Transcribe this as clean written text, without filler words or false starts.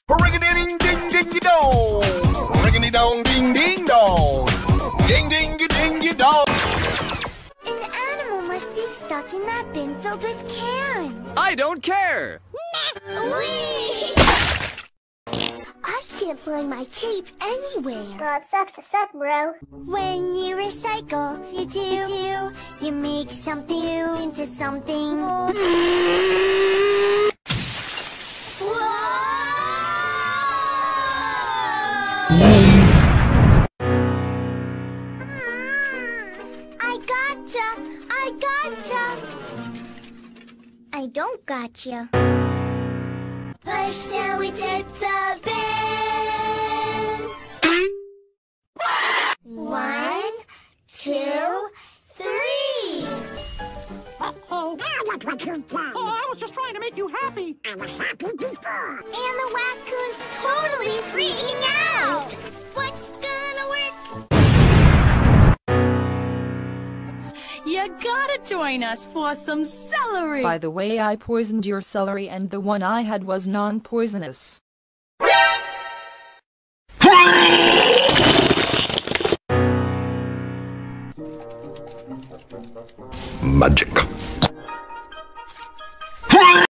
Ring-a-ding ding ding dong. Ring-a-ding ding ding dong. Ding ding ding dong. An animal must be stuck in that bin filled with cans. I don't care. Whee! I can't find my cape anywhere. Well, it sucks to suck, bro. When you recycle, you make something new into something more. I gotcha! I don't gotcha. Push till we tip the bin. 1, 2, 3. Uh-oh. Now what Raccoon done? Oh, I was just trying to make you happy. I was happy before. And the raccoon's totally freaking out. What's gonna work? You gotta join us for some celery! By the way, I poisoned your celery and the one I had was non-poisonous. Magic.